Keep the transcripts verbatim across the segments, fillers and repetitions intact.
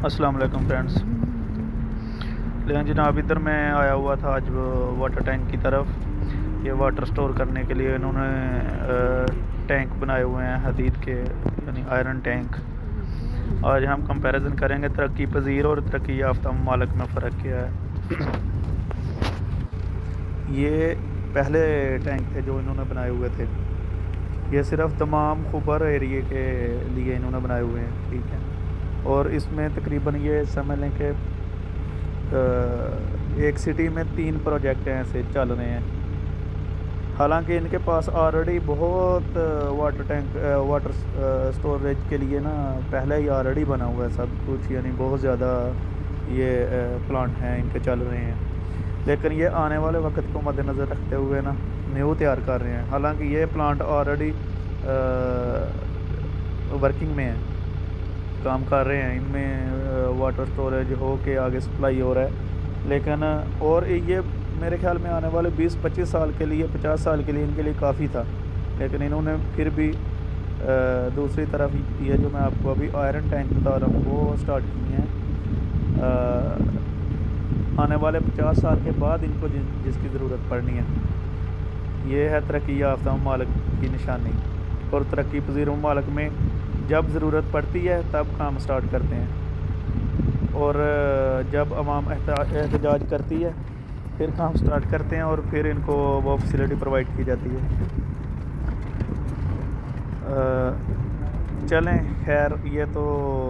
अस्सलाम वालेकुम फ्रेंड्स। लेकिन जनाब इधर मैं आया हुआ था आज वाटर टैंक की तरफ। ये वाटर स्टोर करने के लिए इन्होंने टैंक बनाए हुए हैं हदीद के, यानी आयरन टैंक। आज हम कंपैरिजन करेंगे तरक्की पजीर और तरक्की याफ्ता ममालिक में फ़र्क क्या है। ये पहले टैंक थे जो इन्होंने बनाए हुए थे। ये सिर्फ तमाम खुबर एरिए के लिए इन्होंने बनाए हुए हैं, ठीक है। और इसमें तकरीबन ये समझ लें कि एक सिटी में तीन प्रोजेक्ट ऐसे चल रहे हैं। हालांकि इनके पास ऑलरेडी बहुत वाटर टैंक वाटर स्टोरेज के लिए ना पहले ही ऑलरेडी बना हुआ है सब कुछ, यानी बहुत ज़्यादा ये प्लांट हैं इनके चल रहे हैं। लेकिन ये आने वाले वक्त को मद्देनज़र रखते हुए ना न्यू तैयार कर रहे हैं। हालांकि ये प्लांट ऑलरेडी वर्किंग में है, काम कर रहे हैं। इनमें वाटर स्टोरेज हो के आगे सप्लाई हो रहा है। लेकिन और ये मेरे ख्याल में आने वाले बीस पच्चीस साल के लिए, पचास साल के लिए इनके लिए काफ़ी था। लेकिन इन्होंने फिर भी आ, दूसरी तरफ ये जो मैं आपको अभी आयरन टैंक बता रहा हूँ वो स्टार्ट किए हैं। आने वाले पचास साल के बाद इनको जिस, जिसकी ज़रूरत पड़नी है। ये है तरक्की याफ्ता ममालिक की निशानी। और तरक्की पजीर ममालिक में जब ज़रूरत पड़ती है तब काम स्टार्ट करते हैं, और जब अवाम एहतजाज करती है फिर काम स्टार्ट करते हैं, और फिर इनको वो फैसिलिटी प्रोवाइड की जाती है। चलें खैर, ये तो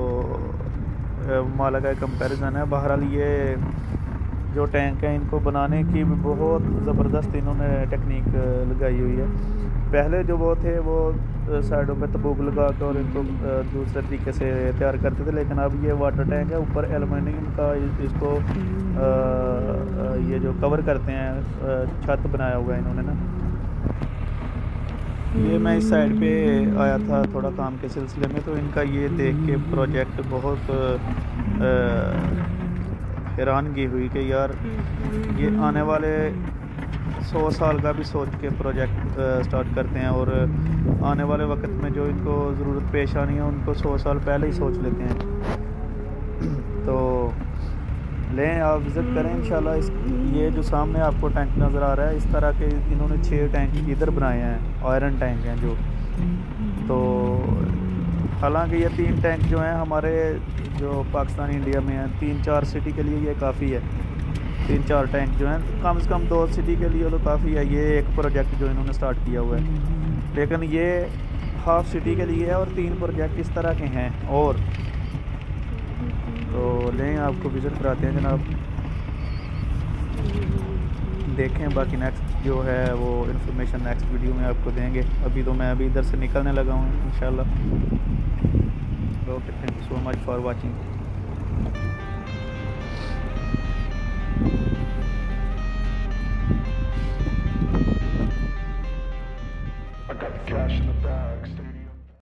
ममालिक का कंपैरिजन है। बहरहाल ये जो टैंक है इनको बनाने की बहुत ज़बरदस्त इन्होंने टेक्निक लगाई हुई है। पहले जो वो थे वो साइडों पे तबूक लगा कर और इनको दूसरे तरीके से तैयार करते थे। लेकिन अब ये वाटर टैंक है, ऊपर एलुमिनियम का इसको आ, ये जो कवर करते हैं छत बनाया हुआ है इन्होंने ना। ये मैं इस साइड पे आया था थोड़ा काम के सिलसिले में, तो इनका ये देख के प्रोजेक्ट बहुत हैरानगी हुई कि यार ये आने वाले सौ साल का भी सोच के प्रोजेक्ट स्टार्ट करते हैं, और आने वाले वक्त में जो इनको ज़रूरत पेश आनी है उनको सौ साल पहले ही सोच लेते हैं। तो लें, आप विज़िट करें इंशाल्लाह। इस ये जो सामने आपको टैंक नज़र आ रहा है, इस तरह के इन्होंने छः टैंक इधर बनाए हैं, आयरन टैंक हैं जो। तो हालांकि ये तीन टैंक जो हैं हमारे जो पाकिस्तान इंडिया में हैं, तीन चार सिटी के लिए ये काफ़ी है। तीन चार टैंक जो हैं कम से कम दो सिटी के लिए तो काफ़ी है। ये एक प्रोजेक्ट जो इन्होंने स्टार्ट किया हुआ है, लेकिन ये हाफ सिटी के लिए है, और तीन प्रोजेक्ट इस तरह के हैं। और तो लें, आपको विज़िट कराते हैं जनाब, देखें। बाकी नेक्स्ट जो है वो इन्फॉर्मेशन नेक्स्ट वीडियो में आपको देंगे। अभी तो मैं अभी इधर से निकलने लगा हूँ इंशाल्लाह। Okay, thank you so much for watching.